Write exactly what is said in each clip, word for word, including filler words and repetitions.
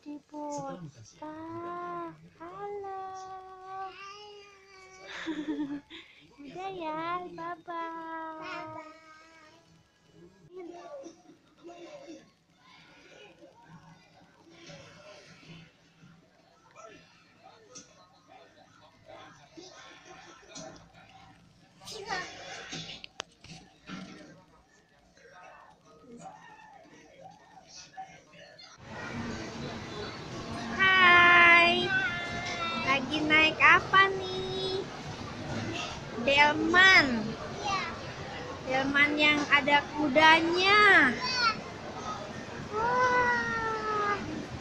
Budi Pota. Halo. Udah ya, bye-bye. Hai, lagi naik apa nih? Delman. Delman yang ada kudanya. Wah.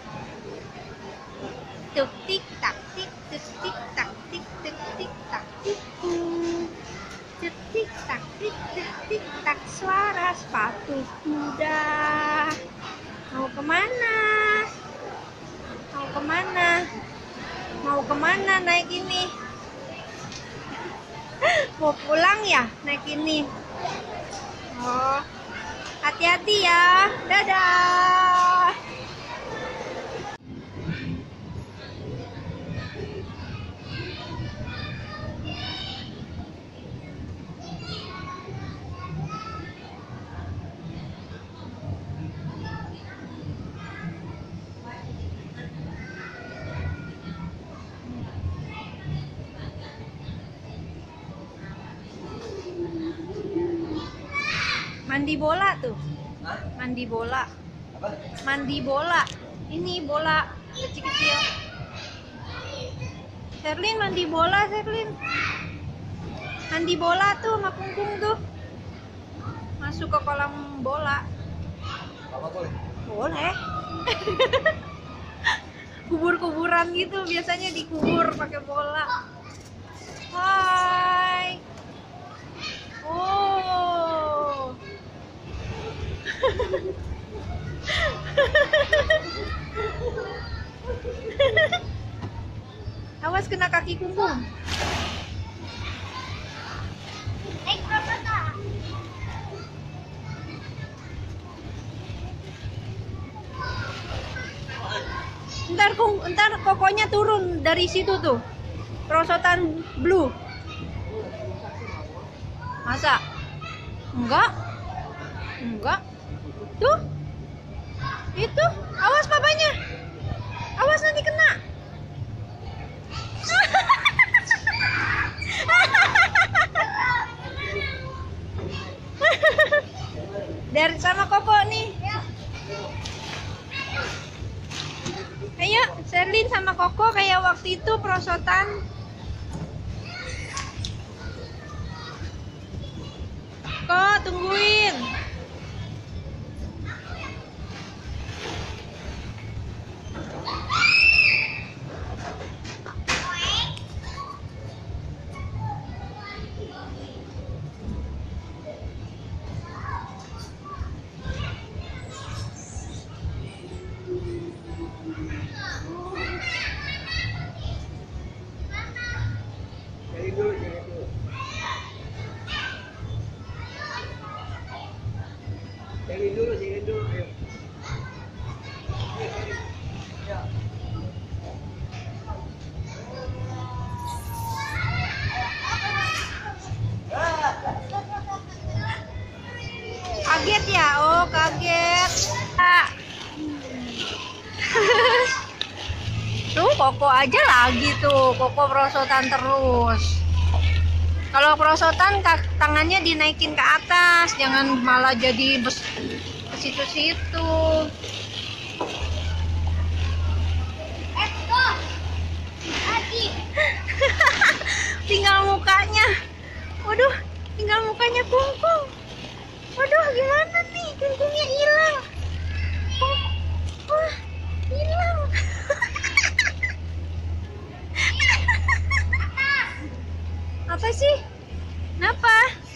Tuk tik tak tik tuk tik tak tik tuk tik tak tik tuk tik tak tik tuk tik tak, suara sepatu kuda. Mau kemana? Mau kemana? Mau kemana naik ini? Mau pulang ya naik ini? Oh, hati-hati ya. Dadah. Mandi bola tuh. Mandi bola. Mandi bola. Ini bola kecil-kecil. Sherlyn mandi bola, Sherlyn. Mandi bola tuh sama Kungkung tuh. Masuk ke kolam bola. Boleh. Boleh. Kubur-kuburan gitu biasanya dikubur pakai bola. Hai. Oh. Awas kena kaki Kungkung. Eh, berapa? Ntar kung, ntar kokonya turun dari situ tuh. Perosotan blue. Masa? Enggak? Enggak. Tuh. Itu. Awas papanya. Awas nanti kena. Dari sama Koko nih. Ayo, Sherlyn sama Koko kayak waktu itu perosotan. Kok tungguin. Jadi dulu, jadi dulu. Jadi dulu, jadi dulu. Ayo. Ya. Kaget ya? Oh, kaget. Tuh, Koko aja lagi tuh. Koko perosotan terus. Kalau perosotan tangannya dinaikin ke atas, jangan malah jadi ke situ-situ. Tinggal mukanya. Waduh, tinggal mukanya Kungkung. Waduh, gimana nih? Kungkungnya hilang. Oh, wah, hilang. Apa sih? Kenapa?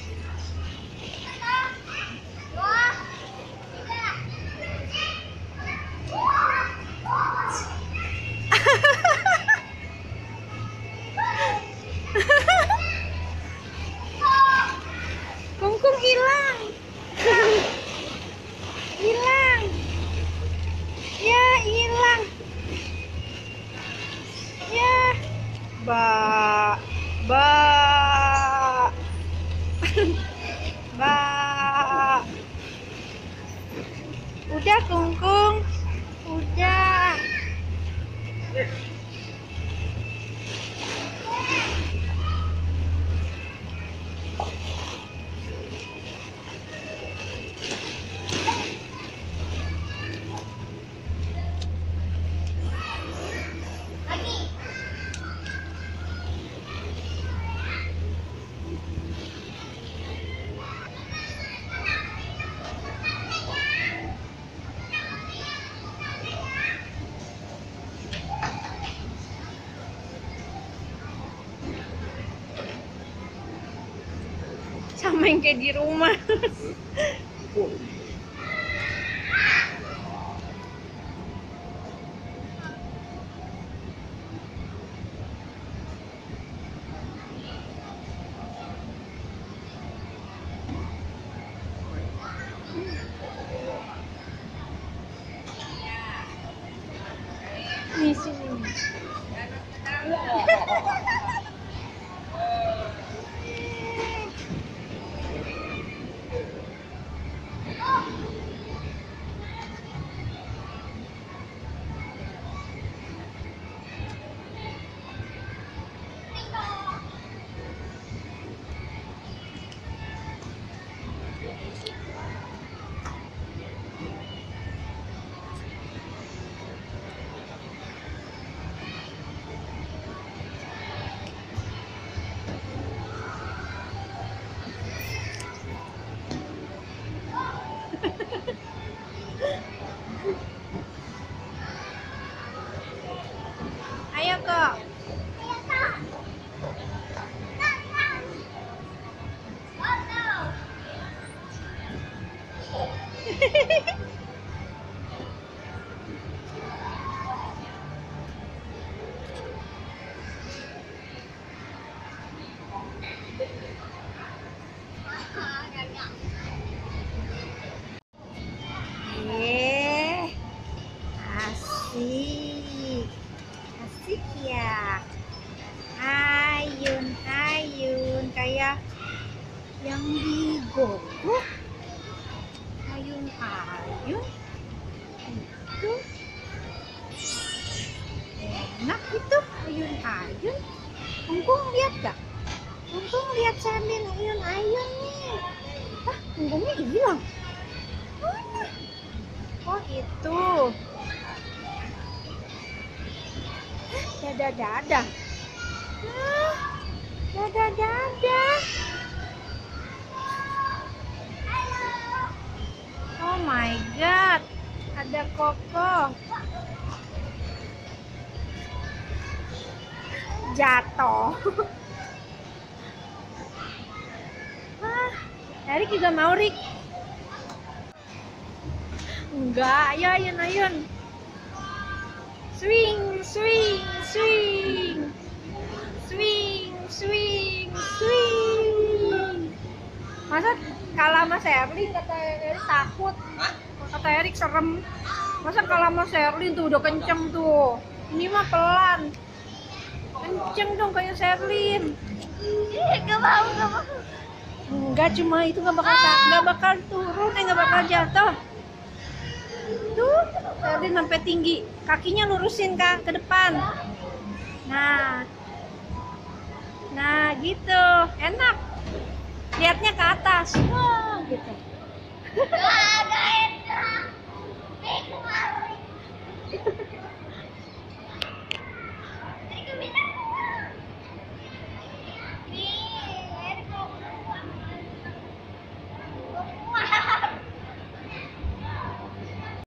Kungkung hilang. Hilang. Ya, hilang. Mbak. Udah Kungkung. Udah. Sama yang kayak di rumah. Di sini. Ayo kok. Eh, asik, asik ya. Ayun, ayun, kayak yang digogok. Ayun, ayun, itu enak itu. Ayun, ayun. Kungkung lihat gak? Kungkung lihat sambil ayun, ayun nih. Ah, kungkungnya hilang. Mana? Oh itu. Dadah dadah. Ah, dadah dadah. Oh my god. Ada Koko. Jatuh. Ah, Erik juga mau, Rik. Enggak, ayo ayun ayun. Swing, swing, swing. Swing, swing, swing. Masa kalah sama Sherlyn, kata Erik takut. Kata Erik serem. Masa kalah sama Sherlyn tuh udah kenceng tuh. Ini mah pelan. Kenceng dong kayak Sherlyn. Gak mau, gak mau. Enggak, cuma itu nggak bakal nggak bakal turun, eh nggak bakal jatuh. Tuh, Sherlyn sampai tinggi. Kakinya lurusin Kak ke depan. Nah. Nah, gitu. Enak. Lihatnya ke atas. Wah, gitu.